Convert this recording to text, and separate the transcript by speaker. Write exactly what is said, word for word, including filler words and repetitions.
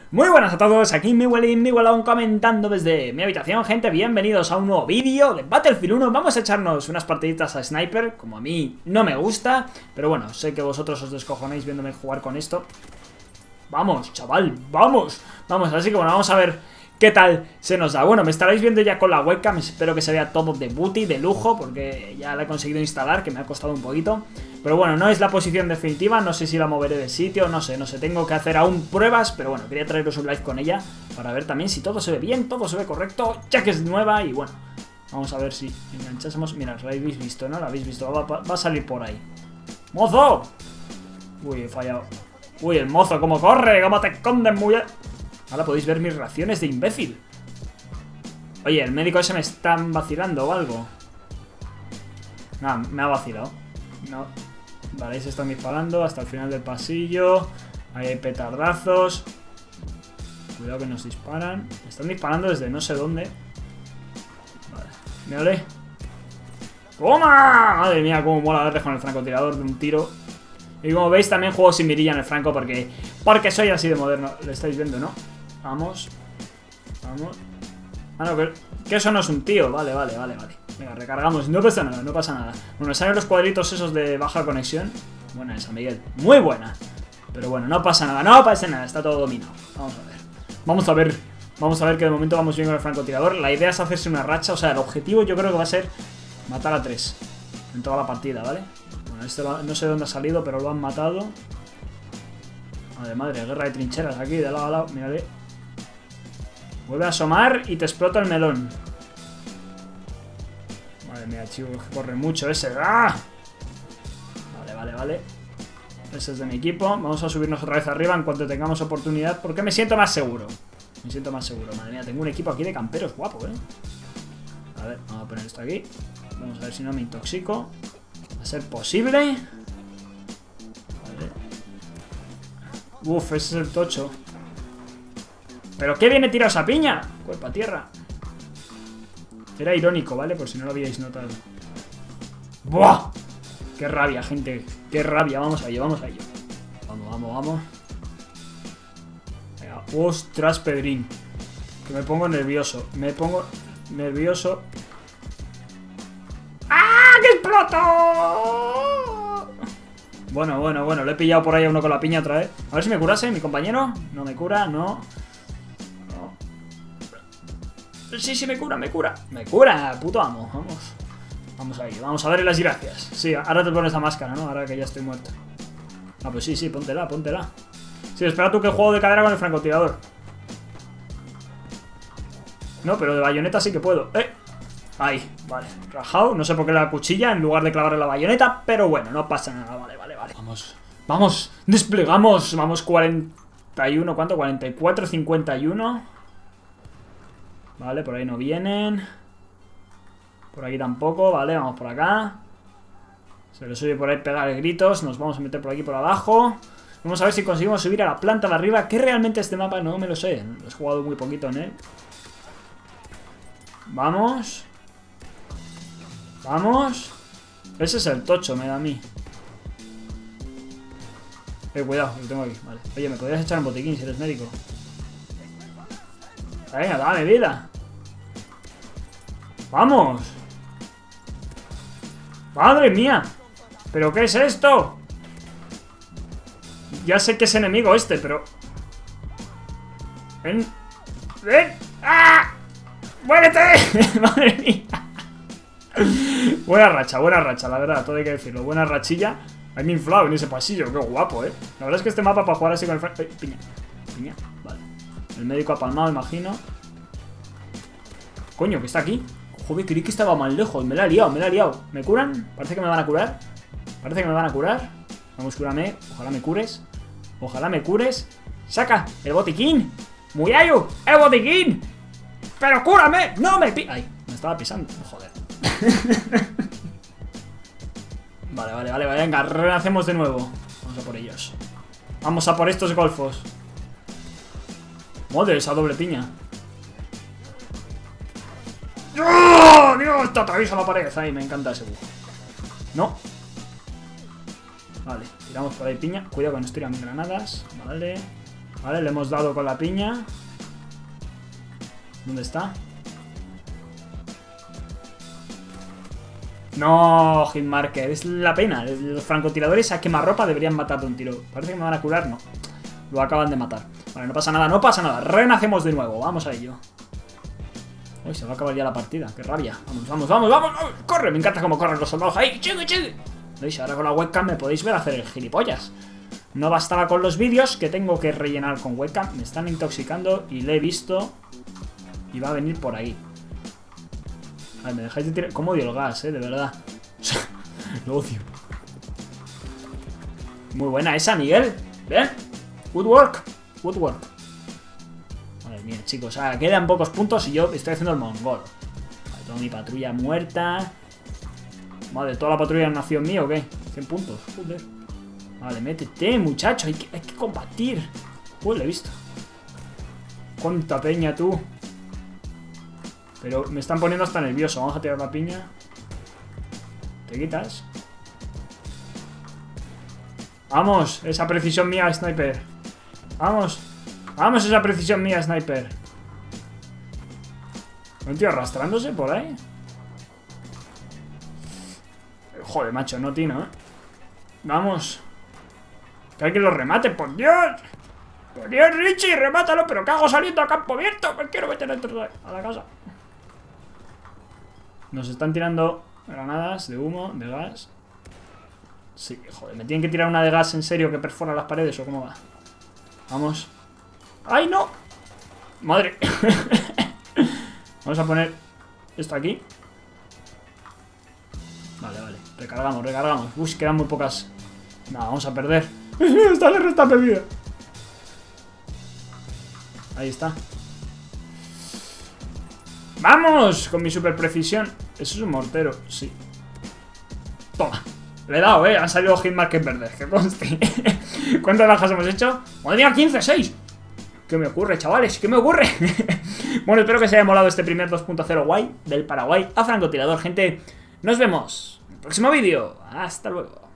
Speaker 1: Muy buenas a todos, aquí Miguelín, Miguelón comentando desde mi habitación, gente, bienvenidos a un nuevo vídeo de Battlefield uno. Vamos a echarnos unas partiditas a Sniper, como a mí no me gusta, pero bueno, sé que vosotros os descojonéis viéndome jugar con esto. Vamos, chaval, vamos, vamos, así que bueno, vamos a ver qué tal se nos da. Bueno, me estaréis viendo ya con la webcam, espero que se vea todo de booty, de lujo, porque ya la he conseguido instalar, que me ha costado un poquito. Pero bueno, no es la posición definitiva, no sé si la moveré de sitio, no sé, no sé, tengo que hacer aún pruebas, pero bueno, quería traeros un live con ella para ver también si todo se ve bien, todo se ve correcto, ya que es nueva y bueno, vamos a ver si enganchásemos. Mira, la habéis visto, ¿no? La habéis visto, va, va, va a salir por ahí. ¡Mozo! Uy, he fallado. Uy, el mozo, cómo corre, cómo te escondes muy bien. Ahora podéis ver mis reacciones de imbécil. Oye, el médico ese me está vacilando o algo. Nada, me ha vacilado. No. Vale, ahí se están disparando hasta el final del pasillo. Ahí hay petardazos. Cuidado que nos disparan. Me están disparando desde no sé dónde. Vale, mírale. ¡Toma! Madre mía, cómo mola darle con el francotirador de un tiro. Y como veis también juego sin mirilla en el franco porque, porque soy así de moderno. Lo estáis viendo, ¿no? Vamos. Vamos. Ah, no, que, que eso no es un tío. Vale, vale, vale, vale. Venga, recargamos. No pasa nada, no pasa nada. Bueno, salen los cuadritos esos de baja conexión. Buena esa, Miguel. Muy buena. Pero bueno, no pasa nada, no pasa nada. Está todo dominado. Vamos a ver. Vamos a ver. Vamos a ver que de momento vamos bien con el francotirador. La idea es hacerse una racha. O sea, el objetivo yo creo que va a ser matar a tres en toda la partida, ¿vale? Bueno, este va, no sé de dónde ha salido, pero lo han matado. Madre, madre, guerra de trincheras aquí, de lado a lado. Mírale. Vuelve a asomar y te explota el melón. Madre mía, chico, que corre mucho ese. ¡Ah! Vale, vale, vale. Ese es de mi equipo. Vamos a subirnos otra vez arriba en cuanto tengamos oportunidad, porque me siento más seguro. Me siento más seguro. Madre mía, tengo un equipo aquí de camperos guapo, ¿eh? A ver, vamos a poner esto aquí. Vamos a ver si no me intoxico. ¿Va a ser posible? Vale. Uf, ese es el tocho. ¿Pero qué viene tirado esa piña? Cuerpo a tierra. Era irónico, ¿vale? Por si no lo habíais notado. ¡Buah! ¡Qué rabia, gente! ¡Qué rabia! Vamos a ello, vamos a ello. Vamos, vamos, vamos. Venga. ¡Ostras, Pedrín! Que me pongo nervioso. Me pongo nervioso. ¡Ah! ¡Que exploto! Bueno, bueno, bueno. Le he pillado por ahí a uno con la piña otra vez. A ver si me curase, mi compañero. No me cura, no. Sí, sí, me cura, me cura. Me cura, puto amo, vamos. Vamos ahí, vamos a darle las gracias. Sí, ahora te pones la máscara, ¿no? Ahora que ya estoy muerto. Ah, pues sí, sí, póntela, póntela. Sí, espera tú que juego de cadera con el francotirador. No, pero de bayoneta sí que puedo. ¡Eh! Ahí, vale, rajado. No sé por qué la cuchilla en lugar de clavarle la bayoneta, pero bueno, no pasa nada, vale, vale, vale. Vamos, vamos, desplegamos. Vamos, cuarenta y uno, ¿cuánto? cuarenta y cuatro, cincuenta y uno. Vale, por ahí no vienen. Por aquí tampoco, vale, vamos por acá. Se les oye por ahí pegar gritos. Nos vamos a meter por aquí por abajo. Vamos a ver si conseguimos subir a la planta de arriba. Que realmente este mapa no me lo sé. Lo he jugado muy poquito en él. Vamos. Vamos. Ese es el tocho, me da a mí. Eh, cuidado, lo tengo aquí, vale. Oye, ¿me podrías echar un botiquín si eres médico? Venga, dame vida. ¡Vamos! ¡Madre mía! ¿Pero qué es esto? Ya sé que es enemigo este, pero... ¡Ven! ¡Ven! ¡Ah! ¡Muérete! ¡Madre mía! Buena racha, buena racha, la verdad, todo hay que decirlo. Buena rachilla. Hay me inflado en ese pasillo, qué guapo, ¿eh? La verdad es que este mapa para jugar así con el... Eh, piña. Piña, vale. El médico ha palmado, imagino. Coño, que está aquí. Joder, creí que estaba más lejos. Me la he liado, me la he liado. ¿Me curan? Parece que me van a curar. Parece que me van a curar. Vamos, cúrame. Ojalá me cures. Ojalá me cures. ¡Saca el botiquín! ¡Muyayu! ¡El botiquín! ¡Pero cúrame! ¡No me pi... ¡Ay! Me estaba pisando. Joder. Vale, vale, vale. Venga, renacemos de nuevo. Vamos a por ellos. Vamos a por estos golfos. Madre, esa doble piña. ¡Oh, Dios! Te atraviesa la pared. Ahí, me encanta ese bug. No. Vale, tiramos por ahí piña. Cuidado que nos tiran granadas. Vale. Vale, le hemos dado con la piña. ¿Dónde está? No, Hitmarker, es la pena. Los francotiradores a quemarropa deberían matar de un tiro. Parece que me van a curar, no. Lo acaban de matar. Vale, no pasa nada, no pasa nada. Renacemos de nuevo, vamos a ello. Uy, se va a acabar ya la partida, qué rabia. Vamos, vamos, vamos, vamos, vamos. Corre, me encanta cómo corren los soldados ahí. Chique, chique. ¿Veis? Ahora con la webcam me podéis ver hacer el gilipollas. No bastaba con los vídeos que tengo que rellenar con webcam. Me están intoxicando y le he visto. Y va a venir por ahí. A ver, me dejáis de tirar. ¿Cómo odio el gas, eh? De verdad. Lo odio. Muy buena esa, Miguel. Bien. Good work. Good work. Madre mía, chicos. O sea, quedan pocos puntos y yo estoy haciendo el mongol. Vale, toda mi patrulla muerta. Madre, ¿toda la patrulla nació en mí o qué? cien puntos. Joder. Vale, métete, muchacho. Hay que, hay que combatir. Uy, lo he visto. Cuánta peña, tú. Pero me están poniendo hasta nervioso. Vamos a tirar la piña. Te quitas. Vamos, esa precisión mía, sniper. Vamos. Vamos, esa precisión mía, sniper. ¿Un tío arrastrándose por ahí? Joder, macho, no tino, ¿eh? Vamos. Que hay que lo remate, por Dios. Por Dios, Richie, remátalo. Pero ¿qué hago saliendo a campo abierto? Me quiero meter dentro de a la casa. Nos están tirando granadas de humo, de gas. Sí, joder, me tienen que tirar una de gas en serio que perfora las paredes o cómo va. Vamos. ¡Ay, no! Madre. Vamos a poner esto aquí. Vale, vale. Recargamos, recargamos. Uy, quedan muy pocas. Nada, vamos a perder. Esta guerra está perdida. Ahí está. ¡Vamos! Con mi super precisión. Eso es un mortero, sí. Toma. Le he dado, eh. Han salido hitmarkers verdes. Que conste. ¿Cuántas bajas hemos hecho? ¡Madre mía! ¡quince, seis! ¿Qué me ocurre, chavales? ¿Qué me ocurre? Bueno, espero que os haya molado este primer dos punto cero guay del Paraguay a francotirador, gente. Nos vemos en el próximo vídeo. Hasta luego.